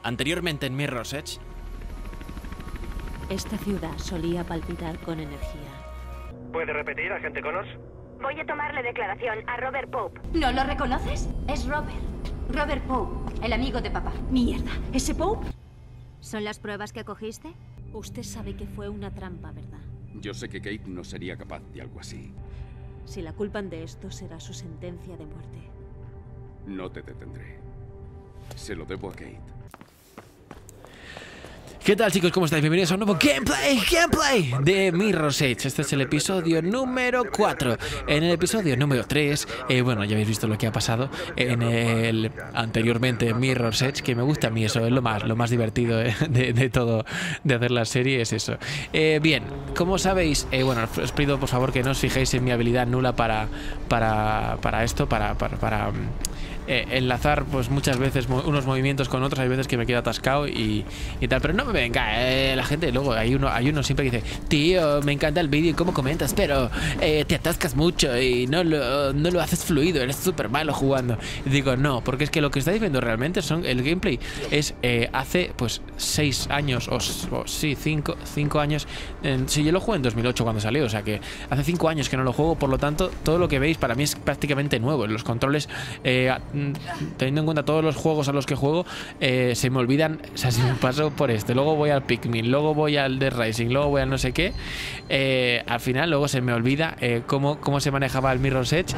Anteriormente en Mirror's Edge. Esta ciudad solía palpitar con energía. ¿Puede repetir, agente Connors? Voy a tomarle declaración a Robert Pope. ¿No lo reconoces? Es Robert. Robert Pope, el amigo de papá. ¡Mierda! ¿Ese Pope? ¿Son las pruebas que cogiste? Usted sabe que fue una trampa, ¿verdad? Yo sé que Kate no sería capaz de algo así. Si la culpan de esto, será su sentencia de muerte. No te detendré. Se lo debo a Kate. ¿Qué tal, chicos? ¿Cómo estáis? Bienvenidos a un nuevo gameplay de Mirror's Edge. Este es el episodio número 4. En el episodio número 3, bueno, ya habéis visto lo que ha pasado en el anteriormente Mirror's Edge, que me gusta a mí eso, es lo más divertido de todo, de hacer la serie, es eso. Bien, como sabéis, bueno, os pido por favor que no os fijéis en mi habilidad nula para esto, para enlazar pues muchas veces unos movimientos con otros. Hay veces que me quedo atascado y tal, pero no me venga, la gente luego hay uno siempre que dice: tío, me encanta el vídeo y cómo comentas, pero te atascas mucho y no lo haces fluido, eres súper malo jugando. Y digo, no, porque es que lo que estáis viendo realmente el gameplay es hace pues 6 años o sí, 5 años. Sí, yo lo jugué en 2008 cuando salió, o sea que hace 5 años que no lo juego, por lo tanto todo lo que veis para mí es prácticamente nuevo. Los controles, teniendo en cuenta todos los juegos a los que juego, se me olvidan. O sea, si me paso por luego voy al Pikmin, luego voy al Dead Rising, luego voy al no sé qué, al final luego se me olvida cómo se manejaba el Mirror's Edge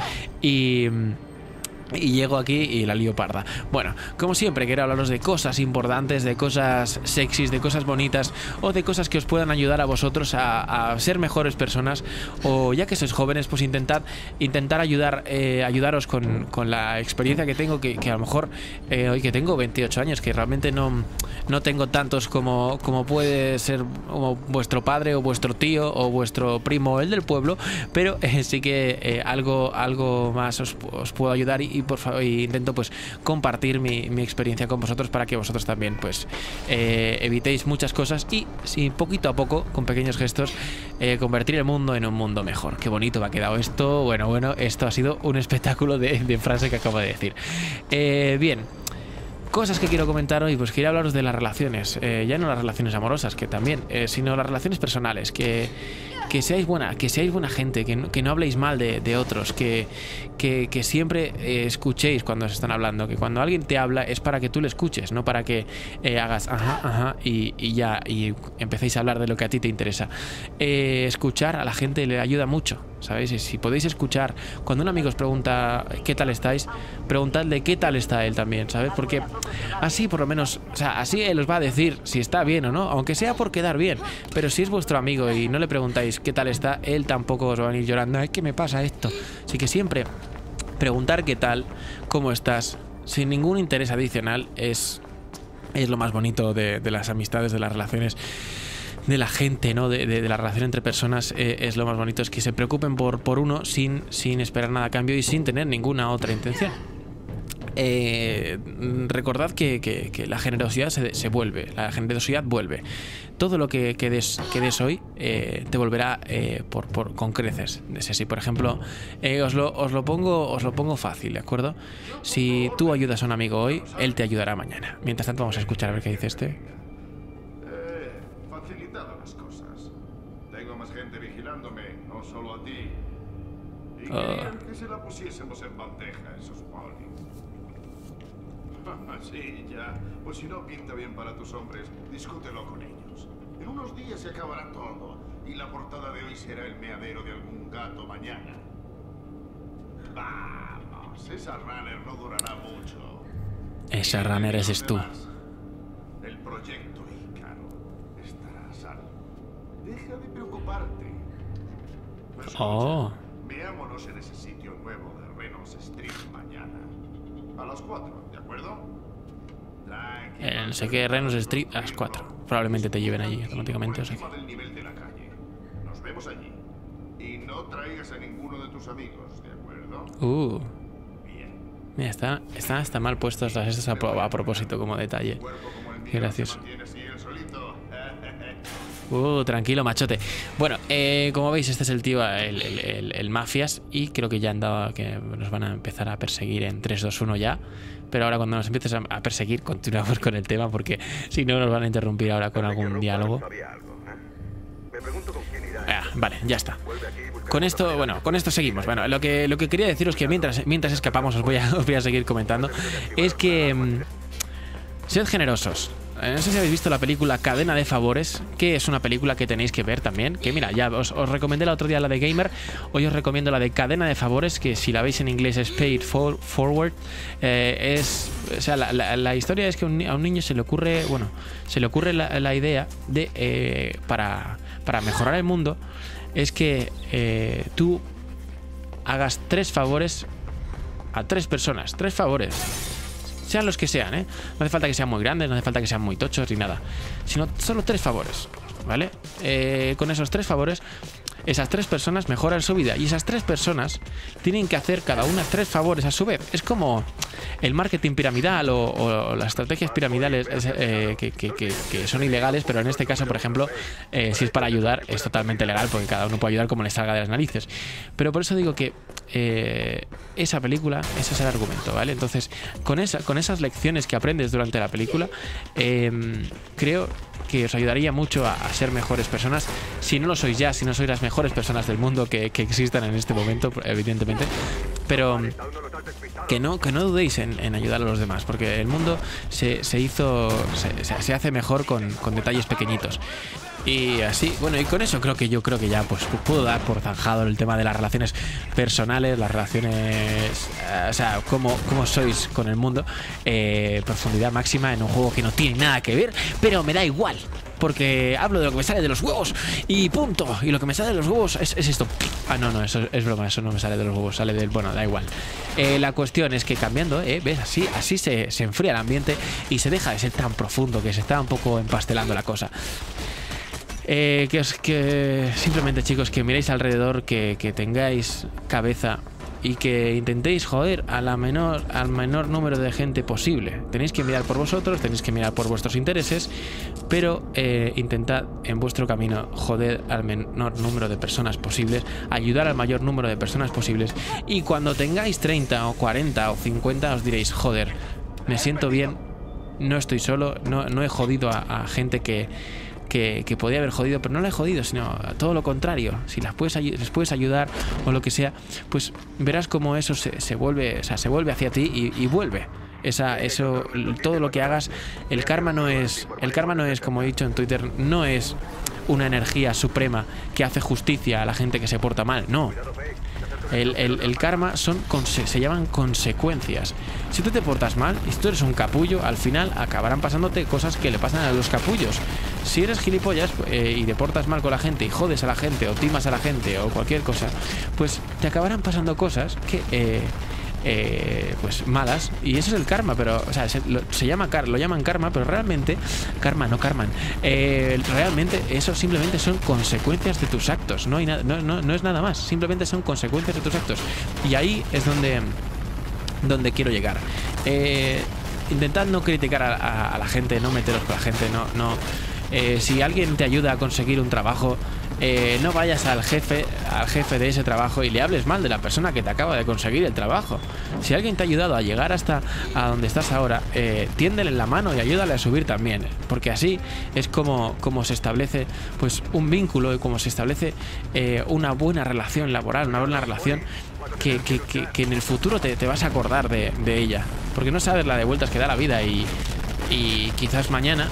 y llego aquí y la lío parda. Bueno, como siempre quiero hablaros de cosas importantes, de cosas sexys, de cosas bonitas o de cosas que os puedan ayudar a vosotros a ser mejores personas, o ya que sois jóvenes, pues intentar ayudaros con la experiencia que tengo, que a lo mejor hoy que tengo 28 años, que realmente no tengo tantos como puede ser como vuestro padre o vuestro tío o vuestro primo o el del pueblo, pero sí que algo más os puedo ayudar y por favor intento pues compartir mi experiencia con vosotros para que vosotros también pues evitéis muchas cosas y si poquito a poco, con pequeños gestos, convertir el mundo en un mundo mejor. Qué bonito me ha quedado esto. Bueno, esto ha sido un espectáculo de frase que acabo de decir. Bien, cosas que quiero comentar hoy, pues quería hablaros de las relaciones, ya no las relaciones amorosas, que también, sino las relaciones personales, que seáis buena gente, que no habléis mal de otros, que siempre escuchéis cuando os están hablando, que cuando alguien te habla es para que tú le escuches, no para que hagas ajá y ya y empecéis a hablar de lo que a ti te interesa. Escuchar a la gente le ayuda mucho, ¿sabéis? Y si podéis escuchar, cuando un amigo os pregunta ¿qué tal estáis?, preguntadle qué tal está él también, ¿sabes? Porque así por lo menos, o sea, así él os va a decir si está bien o no, aunque sea por quedar bien. Pero si es vuestro amigo y no le preguntáis qué tal está, él tampoco os va a venir llorando, es que me pasa esto. Así que siempre preguntar qué tal, cómo estás, sin ningún interés adicional, es lo más bonito de las amistades, de las relaciones, de la gente, ¿no? De la relación entre personas. Es lo más bonito, es que se preocupen por uno sin esperar nada a cambio y sin tener ninguna otra intención. Recordad que la generosidad se vuelve, la generosidad vuelve. Todo lo que des hoy te volverá con creces. Si por ejemplo, os lo pongo fácil, ¿de acuerdo? Si tú ayudas a un amigo hoy, él te ayudará mañana. Mientras tanto vamos a escuchar a ver qué dice este. Facilitado las cosas. Tengo más gente vigilándome, no solo a ti. Y querían que se la pusiésemos en bandeja, eso supone. Sí, ya. Pues si no pinta bien para tus hombres, discútelo con ellos. En unos días se acabará todo, y la portada de hoy será el meadero de algún gato mañana. Vamos, esa runner no durará mucho. Esa runner eres tú. El proyecto Ícaro estará a salvo. Deja de preocuparte. Veámonos en ese sitio nuevo de Reynolds Street mañana. A las 4, ¿de acuerdo? No sé qué, Reynolds Street a las 4. Probablemente te lleven allí automáticamente, o sea que... del nivel de la calle. Nos vemos allí. Y no traigas a ninguno de tus amigos, ¿de acuerdo? Bien. Mira, están hasta mal puestos las estas a propósito, como detalle. Qué gracioso. Tranquilo, machote. Bueno, como veis, este es el tío, el Mafias. Y creo que ya han dado que nos van a empezar a perseguir en 3, 2, 1 ya. Pero ahora cuando nos empieces a perseguir, continuamos con el tema, porque si no nos van a interrumpir ahora con algún diálogo. Vale, ya está. Con esto, bueno, con esto seguimos. Bueno, lo que quería deciros que mientras escapamos os voy a seguir comentando. Es que sed generosos. No sé si habéis visto la película Cadena de Favores, que es una película que tenéis que ver también. Que mira, ya os recomendé el otro día la de Gamer. Hoy os recomiendo la de Cadena de Favores, que si la veis en inglés es Pay It Forward. O sea, la historia es que a un niño se le ocurre, bueno, la idea de para mejorar el mundo, es que tú hagas 3 favores a 3 personas. 3 favores. Sean los que sean, ¿eh? No hace falta que sean muy grandes, no hace falta que sean muy tochos ni nada. Sino solo 3 favores, ¿vale? Con esos 3 favores, esas 3 personas mejoran su vida. Y esas 3 personas tienen que hacer cada una 3 favores a su vez. Es como el marketing piramidal o las estrategias piramidales que son ilegales, pero en este caso, por ejemplo, si es para ayudar, es totalmente legal, porque cada uno puede ayudar como le salga de las narices. Pero por eso digo que esa película, ese es el argumento, ¿vale? Entonces, con esas lecciones que aprendes durante la película, creo que os ayudaría mucho a ser mejores personas. Si no lo sois ya, si no sois las mejores personas del mundo que existan en este momento, evidentemente, pero que no dudéis en ayudar a los demás, porque el mundo se hace mejor con detalles pequeñitos. Y así, bueno, y con eso creo que ya pues puedo dar por zanjado el tema de las relaciones personales, las relaciones, o sea, cómo sois con el mundo, profundidad máxima en un juego que no tiene nada que ver, pero me da igual, porque hablo de lo que me sale de los huevos y punto. Y lo que me sale de los huevos es esto. No, eso es broma, eso no me sale de los huevos, sale del, bueno, da igual. La cuestión es que cambiando, ves, así se enfría el ambiente y se deja de ser tan profundo, que se está un poco empastelando la cosa. Que simplemente, chicos, que miréis alrededor, que tengáis cabeza y que intentéis joder al menor número de gente posible. Tenéis que mirar por vosotros, tenéis que mirar por vuestros intereses, pero intentad en vuestro camino joder al menor número de personas posibles, ayudar al mayor número de personas posibles, y cuando tengáis 30 o 40 o 50 os diréis, joder, me siento bien, no estoy solo, no he jodido a gente que podía haber jodido, pero no la he jodido, sino todo lo contrario. Si les puedes ayudar o lo que sea, pues verás cómo eso se vuelve, o sea, se vuelve hacia ti y vuelve. Eso, todo lo que hagas, el karma no es, como he dicho en Twitter, no es una energía suprema que hace justicia a la gente que se porta mal, no. El karma se llaman consecuencias. Si tú te portas mal y si tú eres un capullo, al final acabarán pasándote cosas que le pasan a los capullos. Si eres gilipollas y te portas mal con la gente y jodes a la gente o timas a la gente o cualquier cosa, pues te acabarán pasando cosas que pues malas, y eso es el karma. Pero, o sea, lo llaman karma, pero realmente realmente eso simplemente son consecuencias de tus actos. No es nada más, simplemente son consecuencias de tus actos. Y ahí es donde quiero llegar. Intentad no criticar a la gente, no meteros con la gente, si alguien te ayuda a conseguir un trabajo, no vayas al jefe de ese trabajo y le hables mal de la persona que te acaba de conseguir el trabajo. Si alguien te ha ayudado a llegar hasta a donde estás ahora, tiéndele la mano y ayúdale a subir también, porque así es como se establece pues un vínculo, y como se establece una buena relación laboral, una buena relación que en el futuro te vas a acordar de ella, porque no sabes la de vueltas que da la vida, y quizás mañana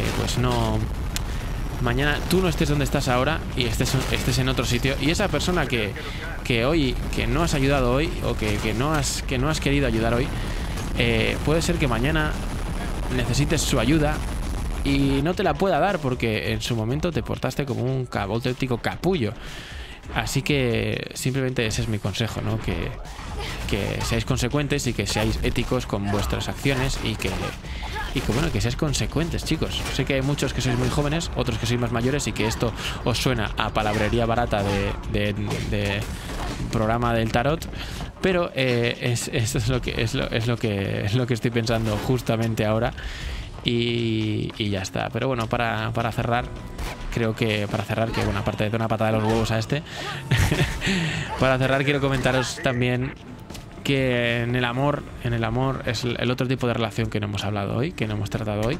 mañana tú no estés donde estás ahora y estés en otro sitio, y esa persona que no has ayudado hoy, o que no has querido ayudar hoy, puede ser que mañana necesites su ayuda y no te la pueda dar porque en su momento te portaste como un auténtico capullo. Así que simplemente ese es mi consejo, ¿no? Que seáis consecuentes y que seáis éticos con vuestras acciones, y que seáis consecuentes, chicos. Sé que hay muchos que sois muy jóvenes, otros que sois más mayores, y que esto os suena a palabrería barata de programa del tarot, pero esto es lo que estoy pensando justamente ahora, y ya está. Pero bueno, para cerrar, creo que para cerrar, que bueno, aparte de una patada de los huevos a este, para cerrar quiero comentaros también que en el amor es el otro tipo de relación que no hemos hablado hoy, que no hemos tratado hoy.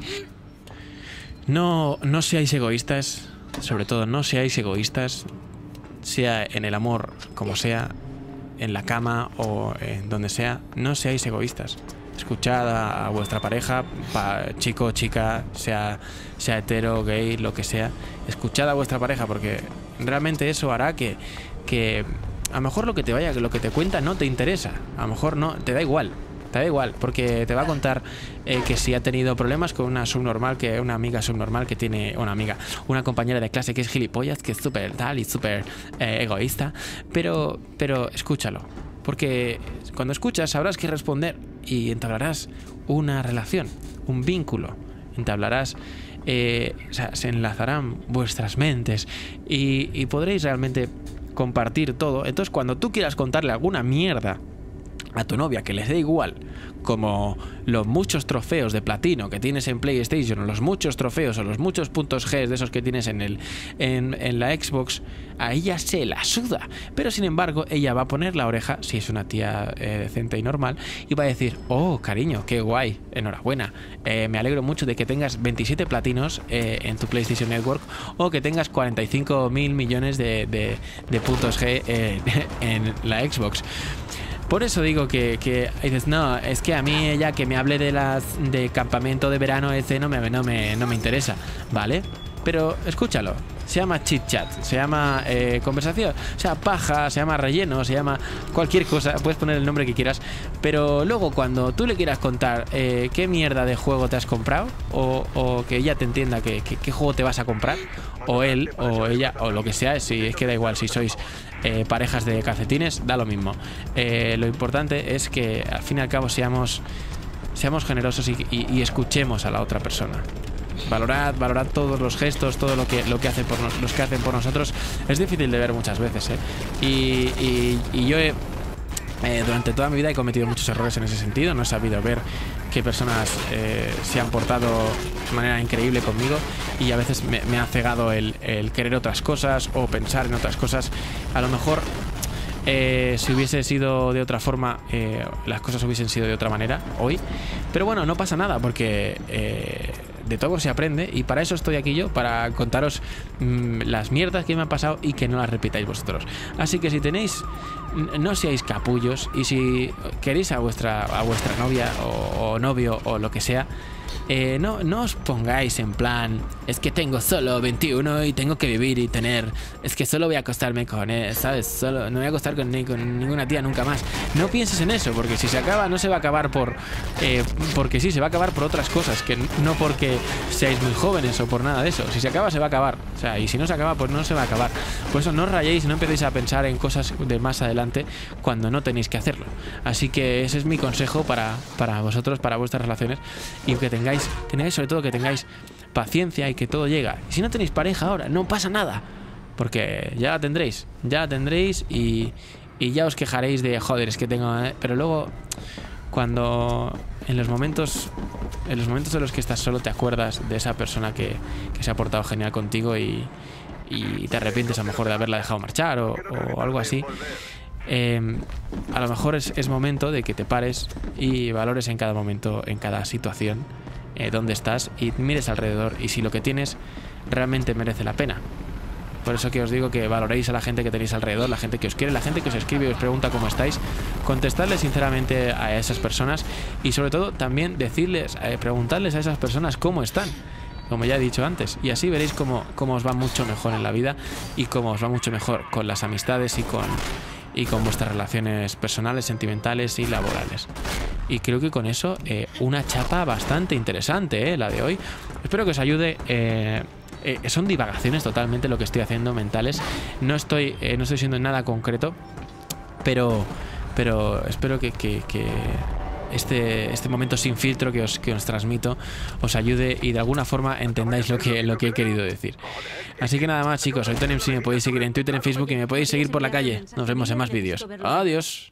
No seáis egoístas, sobre todo no seáis egoístas, sea en el amor como sea, en la cama o en donde sea, no seáis egoístas. Escuchad a vuestra pareja, chico, chica, sea hetero, gay, lo que sea. Escuchad a vuestra pareja, porque realmente eso hará que a lo mejor lo que te cuenta no te interesa. A lo mejor no, te da igual, porque te va a contar que si ha tenido problemas con una amiga subnormal que tiene una compañera de clase que es gilipollas, que es súper tal y súper egoísta, pero escúchalo, porque cuando escuchas sabrás qué responder y entablarás una relación, un vínculo, se enlazarán vuestras mentes y podréis realmente compartir todo. Entonces, cuando tú quieras contarle alguna mierda a tu novia que les dé igual, como los muchos trofeos de platino que tienes en PlayStation, o los muchos trofeos o los muchos puntos G de esos que tienes en la Xbox, a ella se la suda. Pero sin embargo, ella va a poner la oreja, si es una tía decente y normal, y va a decir: oh, cariño, qué guay, enhorabuena, me alegro mucho de que tengas 27 platinos en tu PlayStation Network, o que tengas 45.000 millones de puntos G en la Xbox. Por eso digo que dices, no, es que a mí ella que me hable de campamento de verano ese no me interesa, ¿vale? Pero escúchalo, se llama chit chat, se llama conversación, se llama paja, se llama relleno, se llama cualquier cosa, puedes poner el nombre que quieras, pero luego cuando tú le quieras contar qué mierda de juego te has comprado, o que ella te entienda qué juego te vas a comprar, o él o ella o lo que sea, si es que da igual si sois parejas de calcetines, da lo mismo. Lo importante es que al fin y al cabo seamos generosos y escuchemos a la otra persona. Valorad todos los gestos, todo lo que hacen por nosotros. Es difícil de ver muchas veces, y yo durante toda mi vida he cometido muchos errores en ese sentido. No he sabido ver qué personas se han portado de manera increíble conmigo, y a veces me ha cegado el querer otras cosas o pensar en otras cosas. A lo mejor si hubiese sido de otra forma, las cosas hubiesen sido de otra manera hoy, pero bueno, no pasa nada, porque de todo se aprende, y para eso estoy aquí yo, para contaros las mierdas que me han pasado y que no las repitáis vosotros. Así que si tenéis, no seáis capullos, y si queréis a vuestra novia o novio o lo que sea, no os pongáis en plan: es que tengo solo 21 y tengo que vivir y tener, es que solo voy a acostarme con él, ¿sabes? Solo no voy a acostar con ninguna tía nunca más. No pienses en eso, porque si se acaba, no se va a acabar porque sí, se va a acabar por otras cosas, que no porque seáis muy jóvenes o por nada de eso. Si se acaba, se va a acabar, o sea, y si no se acaba, pues no se va a acabar. Por eso no os rayéis, no empecéis a pensar en cosas de más adelante cuando no tenéis que hacerlo. Así que ese es mi consejo para vosotros, para vuestras relaciones, y que tengáis sobre todo que tengáis paciencia y que todo llega. Y si no tenéis pareja ahora, no pasa nada, porque ya la tendréis y ya os quejaréis de joder, es que tengo, pero luego cuando en los momentos en los que estás solo, te acuerdas de esa persona que se ha portado genial contigo y te arrepientes a lo mejor de haberla dejado marchar o algo así. A lo mejor es momento de que te pares y valores en cada momento, en cada situación, dónde estás, y mires alrededor, y si lo que tienes realmente merece la pena. Por eso que os digo que valoréis a la gente que tenéis alrededor, la gente que os quiere, la gente que os escribe y os pregunta cómo estáis. Contestadle sinceramente a esas personas, y sobre todo también preguntarles a esas personas cómo están, como ya he dicho antes, y así veréis cómo os va mucho mejor en la vida, y cómo os va mucho mejor con las amistades y con vuestras relaciones personales, sentimentales y laborales. Y creo que con eso una chapa bastante interesante, la de hoy. Espero que os ayude. Son divagaciones totalmente lo que estoy haciendo, mentales. No estoy siendo nada concreto, pero espero que este momento sin filtro que os transmito os ayude y de alguna forma entendáis lo que he querido decir. Así que nada más, chicos, soy Tony MC, me podéis seguir en Twitter, en Facebook, y me podéis seguir por la calle. Nos vemos en más vídeos. Adiós.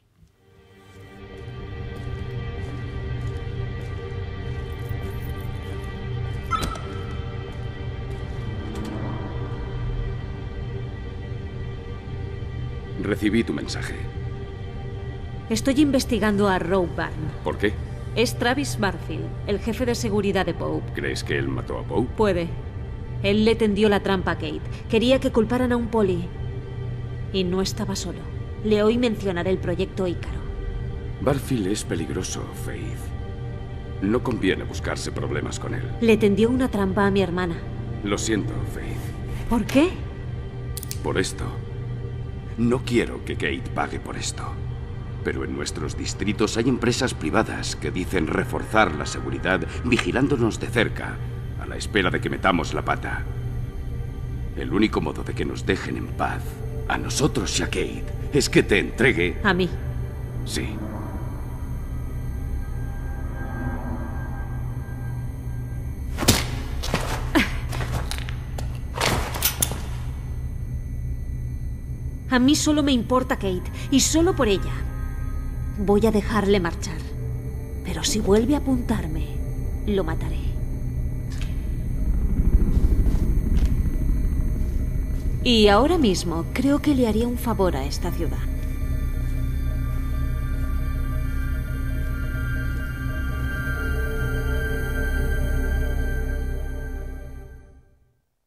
Recibí tu mensaje. Estoy investigando a Rogue Barn. ¿Por qué? Es Travis Barfield, el jefe de seguridad de Pope. ¿Crees que él mató a Pope? Puede. Él le tendió la trampa a Kate. Quería que culparan a un poli. Y no estaba solo. Le oí mencionar el proyecto Ícaro. Barfield es peligroso, Faith. No conviene buscarse problemas con él. Le tendió una trampa a mi hermana. Lo siento, Faith. ¿Por qué? Por esto. No quiero que Kate pague por esto. Pero en nuestros distritos hay empresas privadas que dicen reforzar la seguridad vigilándonos de cerca, a la espera de que metamos la pata. El único modo de que nos dejen en paz, a nosotros y a Kate, es que te entregue... A mí. Sí. A mí solo me importa Kate, y solo por ella. Voy a dejarle marchar. Pero si vuelve a apuntarme, lo mataré. Y ahora mismo creo que le haría un favor a esta ciudad.